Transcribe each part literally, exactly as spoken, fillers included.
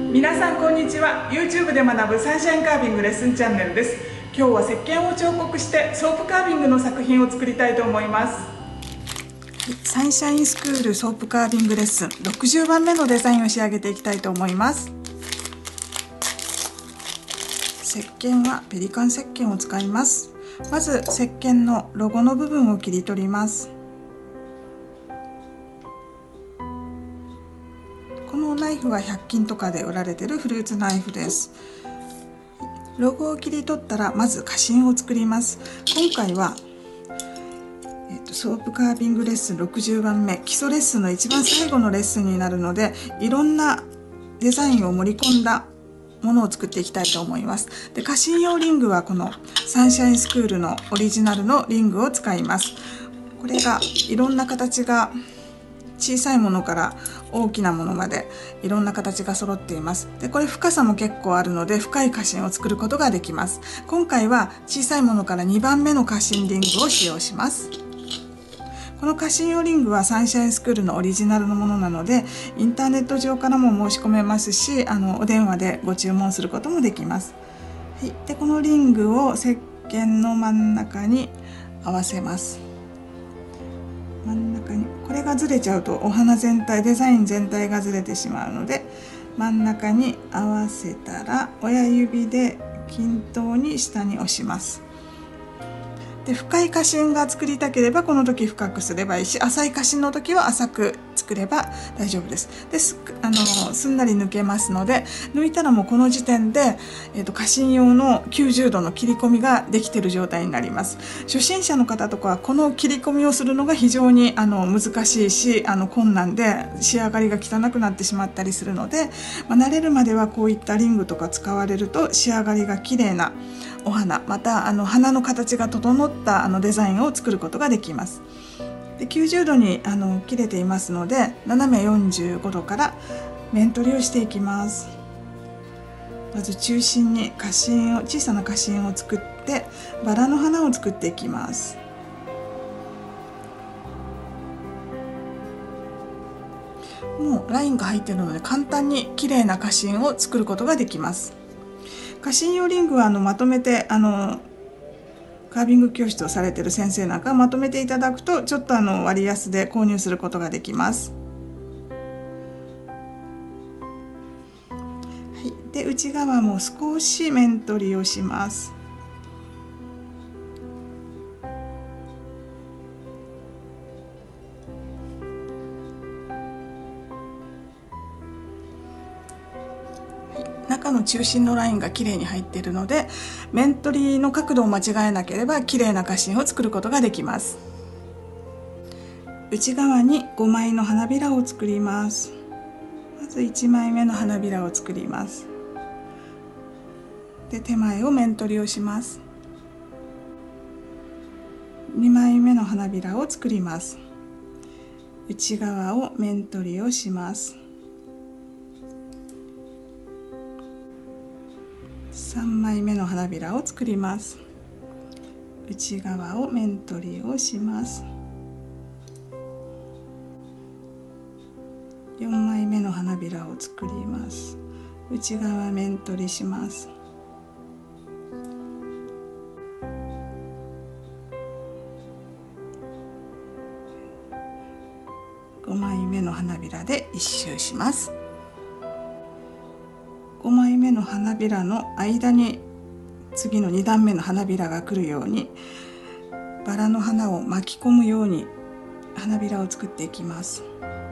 皆さんこんにちは。 YouTube で学ぶサンシャインカービングレッスンチャンネルです。今日は石鹸を彫刻してソープカービングの作品を作りたいと思います。サンシャインスクールソープカービングレッスンろくじゅうばんめのデザインを仕上げていきたいと思います。石鹸はペリカン石鹸を使います。まず石鹸のロゴの部分を切り取ります。このナイフはひゃく均とかで売られているフルーツナイフです。ロゴを切り取ったらまず花芯を作ります。今回は、えーと、ソープカービングレッスンろくじゅうばんめ基礎レッスンの一番最後のレッスンになるので、いろんなデザインを盛り込んだものを作っていきたいと思います。で、花芯用リングはこのサンシャインスクールのオリジナルのリングを使います。これがいろんな形が小さいものから大きなものまでいろんな形が揃っています。で、これ深さも結構あるので深い花芯を作ることができます。今回は小さいものからにばんめの花芯リングを使用します。この花芯用リングはサンシャインスクールのオリジナルのものなので、インターネット上からも申し込めますし、あのお電話でご注文することもできます。はい、でこのリングを石鹸の真ん中に合わせます。真ん中にこれがずれちゃうとお花全体デザイン全体がずれてしまうので、真ん中に合わせたら親指で均等に下に押します。で、深い花芯が作りたければこの時深くすればいいし、浅い花芯の時は浅く作れば大丈夫です。ですあのすんなり抜けますので、抜いたらもうこの時点で、えーと、花芯用のきゅうじゅうどの切り込みができている状態になります。初心者の方とかはこの切り込みをするのが非常にあの難しいし、あの困難で仕上がりが汚くなってしまったりするので、まあ、慣れるまではこういったリングとか使われると仕上がりが綺麗なお花、またあの花の形が整ったあのデザインを作ることができます。で、きゅうじゅうどにあの切れていますので、斜めよんじゅうごどから面取りをしていきます。まず中心に花芯を小さな花芯を作ってバラの花を作っていきます。もうラインが入っているので簡単に綺麗な花芯を作ることができます。花芯用リングはあのまとめてあのカービング教室をされている先生なんかまとめていただくとちょっとあの割安で購入することができます。はい、で内側も少し面取りをします。中の中心のラインがきれいに入っているので、面取りの角度を間違えなければきれいな花芯を作ることができます。内側にごまいの花びらを作ります。まずいちまいめの花びらを作ります。で、手前を面取りをします。にまいめの花びらを作ります。内側を面取りをします。さんまいめの花びらを作ります。内側を面取りをします。よんまいめの花びらを作ります。内側面取りします。ごまいめの花びらで一周します。ごまいめの花びらの間に次のにだんめの花びらが来るようにバラの花を巻き込むように花びらを作っていきます。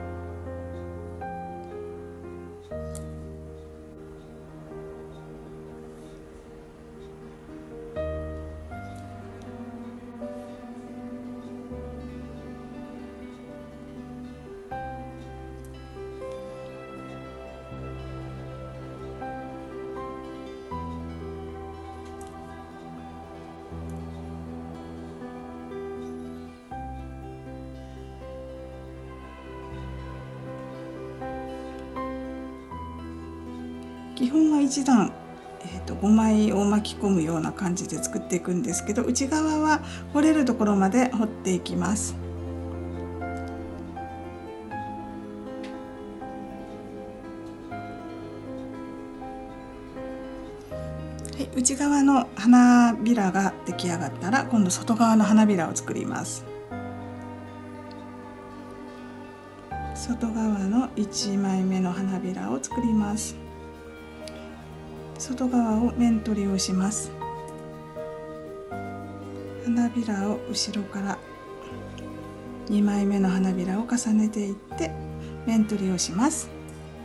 基本はいちだん、えー、とごまいを巻き込むような感じで作っていくんですけど、内側は彫れるところまで彫っていきます。 で内側の花びらが出来上がったら、今度外側の花びらを作ります。外側のいちまいめの花びらを作ります。外側を面取りをします。花びらを後ろからにまいめの花びらを重ねていって面取りをします。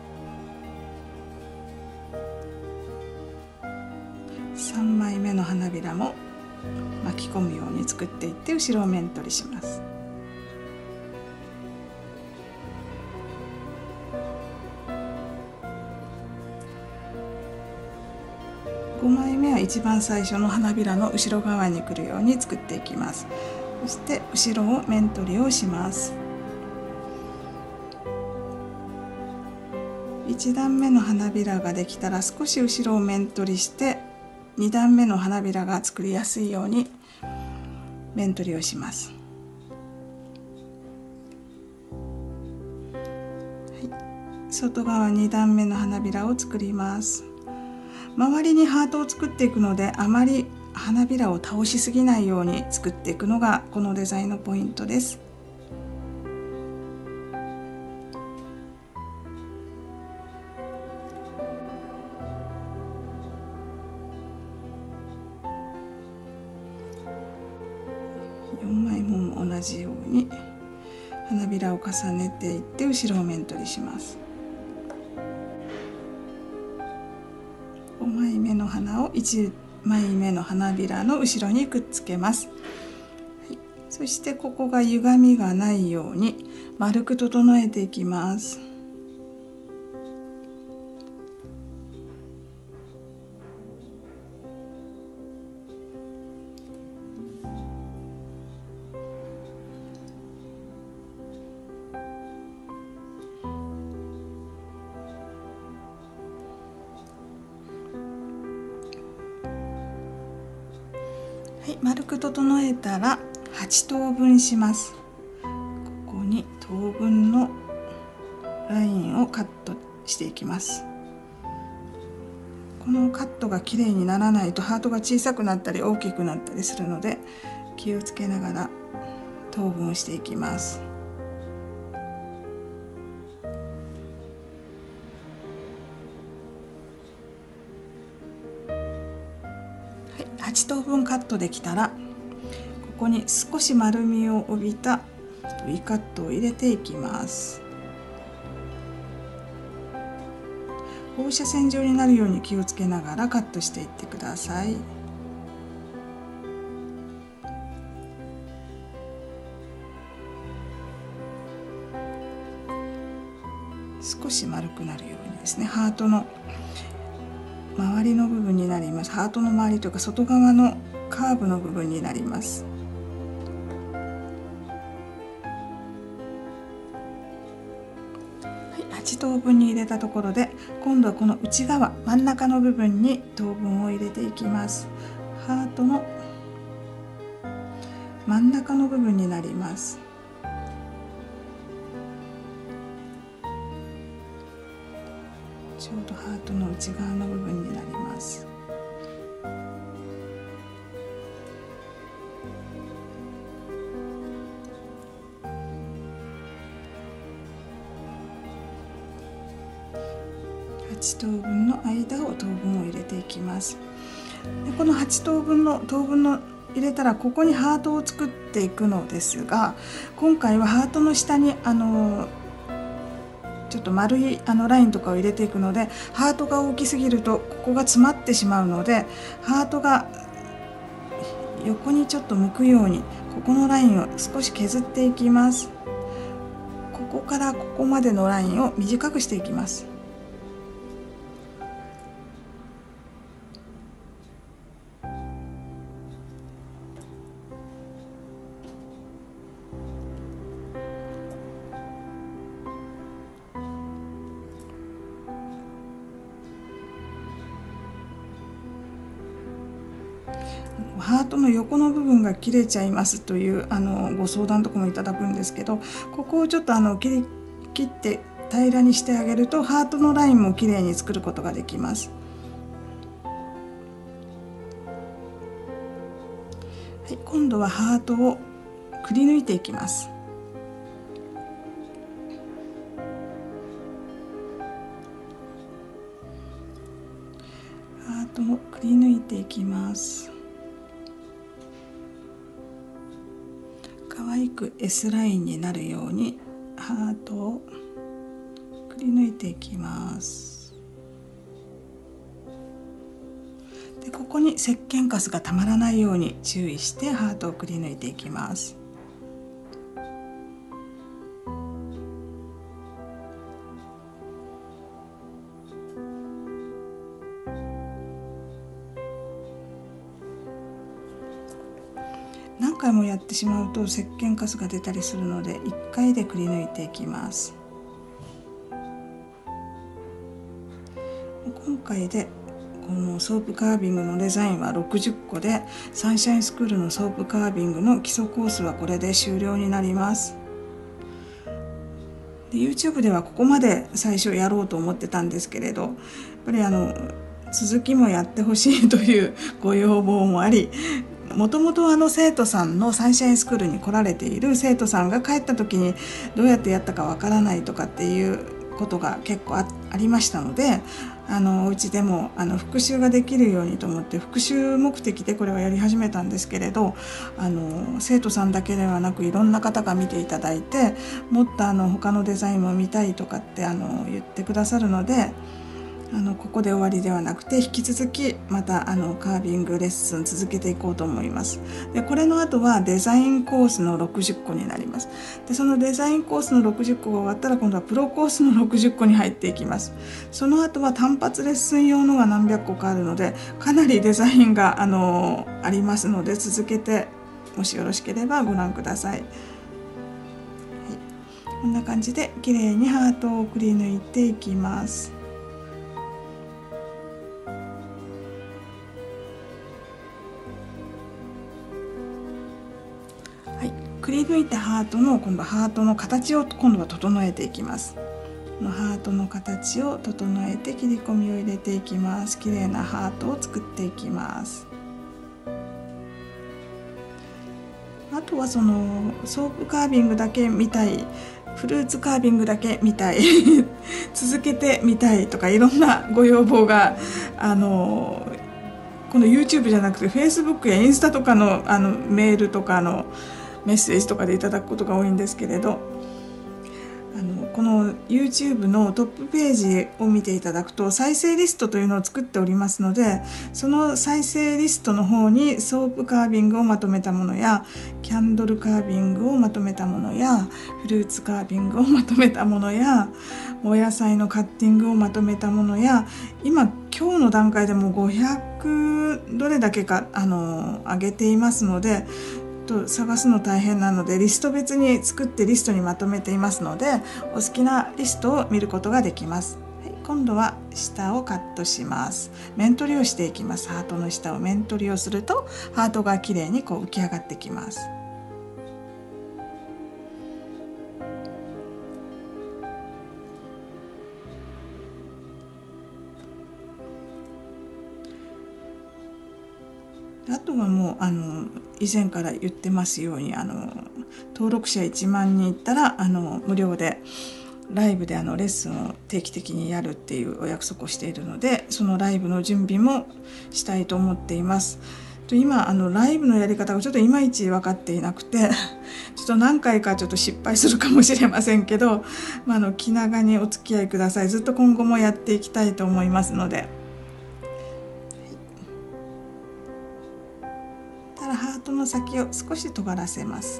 さんまいめの花びらも巻き込むように作っていって後ろを面取りします。ごまいめは一番最初の花びらの後ろ側に来るように作っていきます。そして後ろを面取りをします。いちだんめの花びらができたら少し後ろを面取りしてにだんめの花びらが作りやすいように面取りをします。はい、外側にだんめの花びらを作ります。周りにハートを作っていくので、あまり花びらを倒しすぎないように作っていくのがこのデザインのポイントです。よんまいもも同じように花びらを重ねていって後ろを面取りします。ごまいめの花をいちまいめの花びらの後ろにくっつけます。はい、そしてここが歪みがないように丸く整えていきます。はい、丸く整えたらはちとうぶんします。ここに等分のラインをカットしていきます。このカットがきれいにならないとハートが小さくなったり大きくなったりするので、気をつけながら等分をしていきます。はちとうぶんカットできたら、ここに少し丸みを帯びた V カットを入れていきます。放射線状になるように気をつけながらカットしていってください。少し丸くなるようにですね、ハートの周りの部分になります。ハートの周りというか外側のカーブの部分になります。はい、はちとうぶんに入れたところで、今度はこの内側真ん中の部分に等分を入れていきます。ハートの真ん中の部分になります。ちょうどハートの内側の部分になります。はちとうぶんの間を等分を入れていきます。でこのはちとうぶんの等分の入れたら、ここにハートを作っていくのですが、今回はハートの下にあのちょっと丸いあのラインとかを入れていくので、ハートが大きすぎるとここが詰まってしまうので、ハートが横にちょっと向くようにここのラインを少し削っていきます。ここからここまでのラインを短くしていきます。ハートの横の部分が切れちゃいますというあのご相談とかもいただくんですけど、ここをちょっとあの切り切って平らにしてあげるとハートのラインもきれいに作ることができます。 今度はハートをくり抜いていきます。ハートをくり抜いていきます。可愛く エス ラインになるようにハートをくり抜いていきます。でここに石鹸カスがたまらないように注意してハートをくり抜いていきます。何回もやってしまうと石鹸カスが出たりするのでいっかいでくり抜いていきます。今回でこのソープカービングのデザインはろくじゅっこで、サンシャインスクールのソープカービングの基礎コースはこれで終了になります。で YouTube ではここまで最初やろうと思ってたんですけれど、やっぱりあの続きもやってほしいというご要望もあり、もともとあの生徒さんのサンシャインスクールに来られている生徒さんが帰った時にどうやってやったかわからないとかっていうことが結構 あ, ありましたので、あのお家でもあの復習ができるようにと思って復習目的でこれをやり始めたんですけれど、あの生徒さんだけではなくいろんな方が見ていただいて、もっとあの他のデザインも見たいとかってあの言ってくださるので、あのここで終わりではなくて引き続きまたあのカービングレッスン続けていこうと思います。でこれの後はデザインコースのろくじゅっこになります。でそのデザインコースのろくじゅっこが終わったら今度はプロコースのろくじゅっこに入っていきます。その後は単発レッスン用のが何百個かあるので、かなりデザインがあのありますので、続けてもしよろしければご覧ください。はい、こんな感じで綺麗にハートをくり抜いていきます。くり抜いたハートの今度はハートの形を今度は整えていきます。このハートの形を整えて切り込みを入れていきます。綺麗なハートを作っていきます。あとはそのソープカービングだけ見たい、フルーツカービングだけ見たい続けてみたいとかいろんなご要望があのこの YouTube じゃなくて Facebook やインスタとかのあのメールとかのメッセージとかでいただくことが多いんですけれど、あのこの YouTube のトップページを見ていただくと再生リストというのを作っておりますので、その再生リストの方にソープカービングをまとめたものやキャンドルカービングをまとめたものやフルーツカービングをまとめたものやお野菜のカッティングをまとめたものや、今今日の段階でもごひゃくどれだけかあの上げていますので、探すの大変なのでリスト別に作ってリストにまとめていますので、お好きなリストを見ることができます。はい、今度は下をカットします。面取りをしていきます。ハートの下を面取りをするとハートがきれいにこう浮き上がってきます。あとはもうあの以前から言ってますように、あの登録者いちまんにんいったらあの無料でライブであのレッスンを定期的にやるっていうお約束をしているので、そのライブの準備もしたいと思っています。と今あのライブのやり方がちょっといまいち分かっていなくてちょっと何回かちょっと失敗するかもしれませんけど、まあ、あの気長にお付き合いください。ずっと今後もやっていきたいと思いますので。ハートの先を少し尖らせます。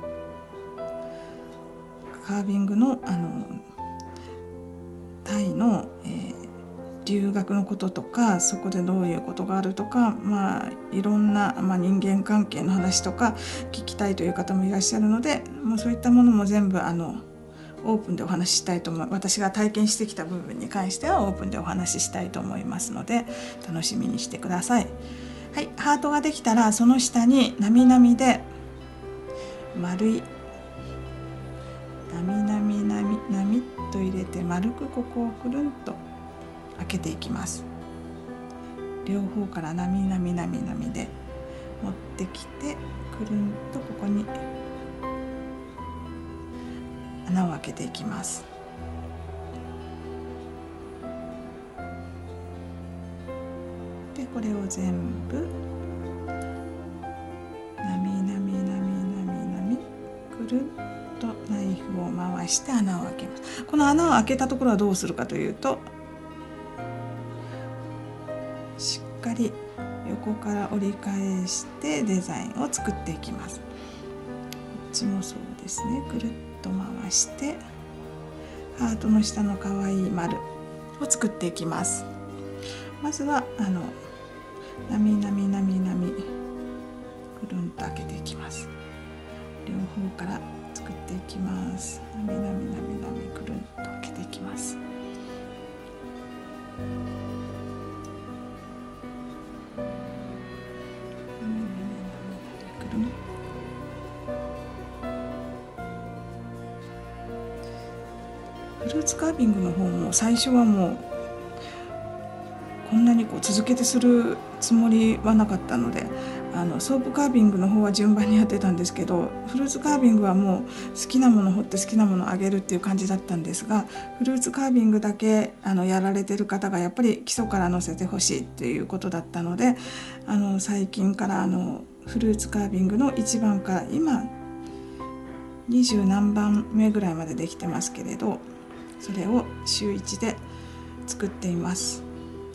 カービングのあのタイの、えー、留学のこととか、そこでどういうことがあるとか、まあいろんな、まあ、人間関係の話とか聞きたいという方もいらっしゃるので、もうそういったものも全部あのオープンでお話ししたいと思います。私が体験してきた部分に関してはオープンでお話ししたいと思いますので、楽しみにしてください。はい、ハートができたらその下になみなみで丸いなみなみなみなみっと入れて丸くここをくるんと開けていきます。両方からなみなみなみなみで持ってきてくるんとここに穴を開けていきます。でこれを全部なみなみなみなみなみくるっとナイフを回して穴を開けます。この穴を開けたところはどうするかというと、しっかり横から折り返してデザインを作っていきます。こっちもそうですね。くるっと回してハートの下の可愛い丸を作っていきます。まずはあのなみなみなみなみくるんと開けていきます。両方から作っていきます。なみなみなみなみくるんと開けていきます。フルーツカービングの方も最初はもうこんなにこう続けてするつもりはなかったので、あのソープカービングの方は順番にやってたんですけど、フルーツカービングはもう好きなもの掘って好きなものあげるっていう感じだったんですが、フルーツカービングだけあのやられてる方がやっぱり基礎から載せてほしいっていうことだったので、あの最近からあのフルーツカービングのいちばんから今にじゅう何番目ぐらいまでできてますけれど、それを週いちで作っています。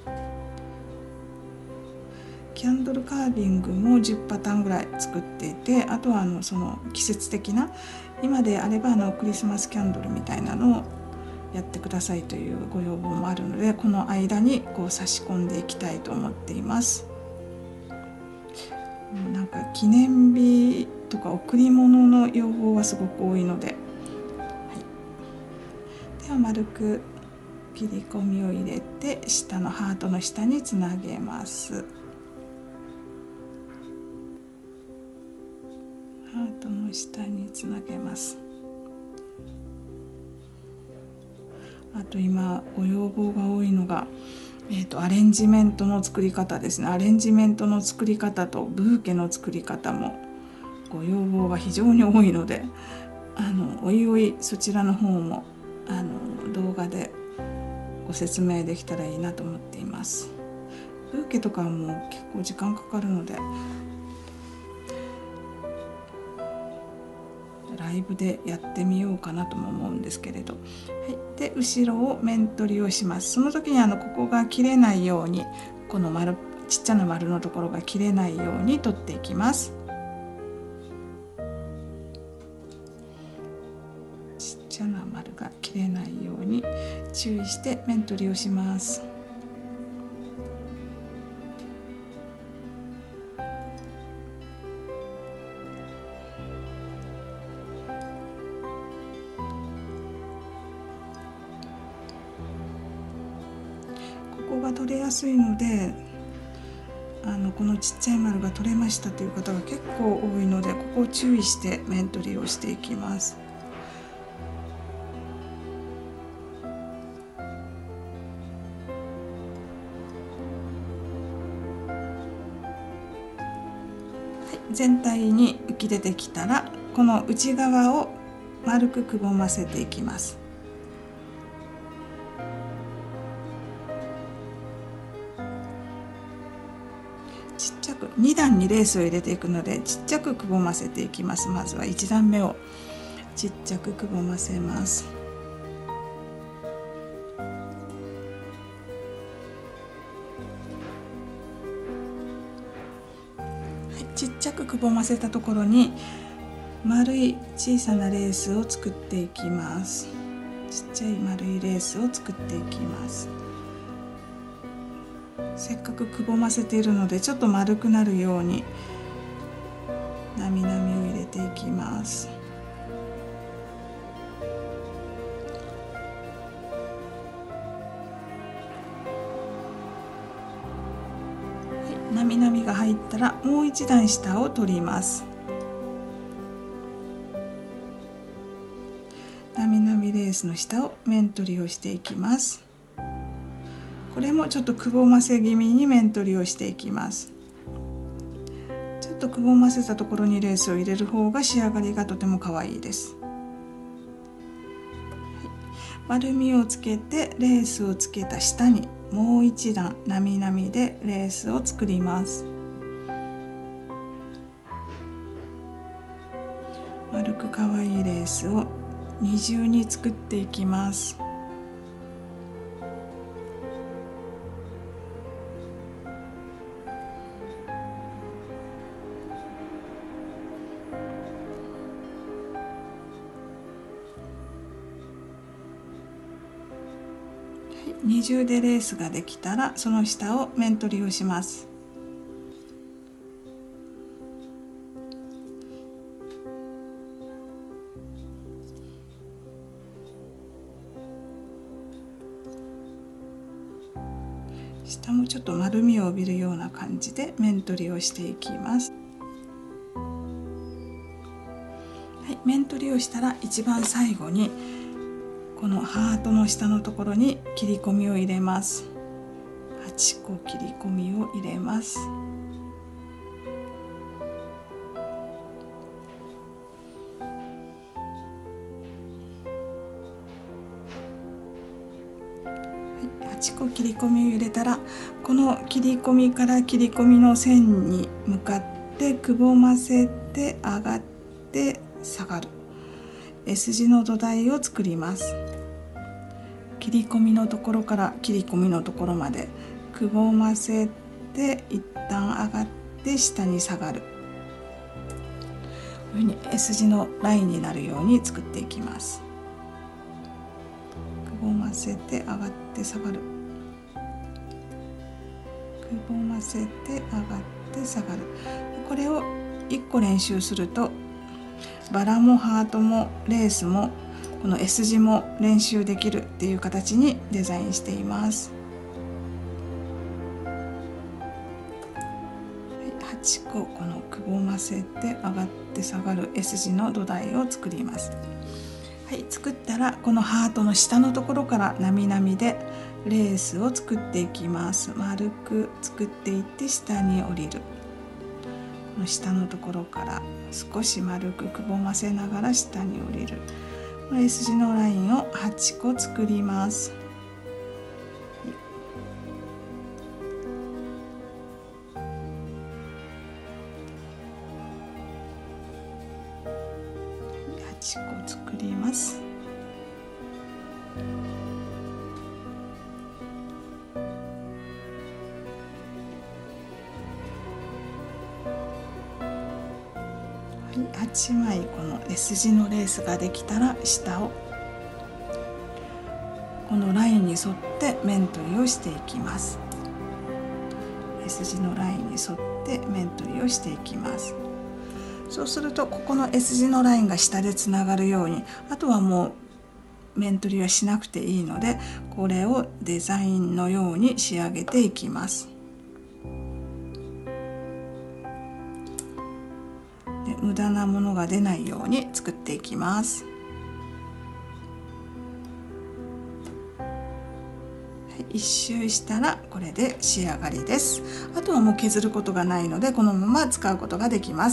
キャンドルカービングもじゅうパターンぐらい作っていて、あとはあのその季節的な、今であればあのクリスマスキャンドルみたいなのをやってくださいというご要望もあるので、この間にこう差し込んでいきたいと思っています。なんか記念日とか贈り物の要望はすごく多いので、はい、では丸く切り込みを入れて下のハートの下につなげます。ハートの下につなげます。あと今ご要望が多いのが、えーと、アレンジメントの作り方ですね。アレンジメントの作り方とブーケの作り方もご要望が非常に多いので、あのおいおいそちらの方もあの動画でご説明できたらいいなと思っています。ブーケとかはもう結構時間かかるので、ライブでやってみようかなとも思うんですけれど、はい、で後ろを面取りをします。その時にあのここが切れないように、この丸ちっちゃな丸のところが切れないように取っていきます。ちっちゃな丸が切れないように注意して面取りをします。ここが取れやすいので、あのこのちっちゃい丸が取れましたという方が結構多いので、ここを注意して面取りをしていきます。はい、全体に浮き出てきたら、この内側を丸くくぼませていきます。ちっちゃくに段にレースを入れていくので、ちっちゃくくぼませていきます。まずはいち段目をちっちゃくくぼませます。はい、ちっちゃくくぼませたところに丸い小さなレースを作っていきます。ちっちゃい丸いレースを作っていきます。せっかくくぼませているので、ちょっと丸くなるようになみなみを入れていきます。はい、なみなみが入ったらもう一段下を取ります。なみなみレースの下を面取りをしていきます。これもちょっとくぼませ気味に面取りをしていきます。ちょっとくぼませたところにレースを入れる方が仕上がりがとても可愛いです。丸みをつけてレースをつけた下にもう一段なみなみでレースを作ります。丸く可愛いレースを二重に作っていきます。二重でレースができたらその下を面取りをします。下もちょっと丸みを帯びるような感じで面取りをしていきます。はい、面取りをしたら一番最後にこのハートの下のところに切り込みを入れます。はちこ切り込みを入れます。はちこ切り込みを入れたら、この切り込みから切り込みの線に向かってくぼませて上がって下がる S 字の土台を作ります。切り込みのところから切り込みのところまでくぼませて一旦上がって下に下がる、こういうふうに S 字のラインになるように作っていきます。くぼませて上がって下がる、くぼませて上がって下がる。これをいっこ練習するとバラもハートもレースもこの S 字も練習できるっていう形にデザインしています。はちここのくぼませて上がって下がる S 字の土台を作ります。はい、作ったらこのハートの下のところからなみなみでレースを作っていきます。丸く作っていって下に降りる。この下のところから少し丸くくぼませながら下に降りる。S 字のラインをはちこ作ります。はちこ作ります。はちまいこの S 字のレースができたら下をこのラインに沿って面取りをしていきます。 S 字のラインに沿って面取りをしていきます。そうするとここの S 字のラインが下でつながるように、あとはもう面取りはしなくていいので、これをデザインのように仕上げていきます。無駄なものが出ないように作っていきます。はい、一周したらこれで仕上がりです。あとはもう削ることがないのでこのまま使うことができます。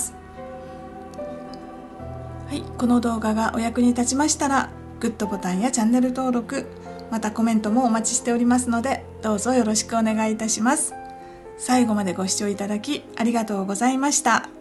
はい、この動画がお役に立ちましたらグッドボタンやチャンネル登録、またコメントもお待ちしておりますのでどうぞよろしくお願いいたします。最後までご視聴いただきありがとうございました。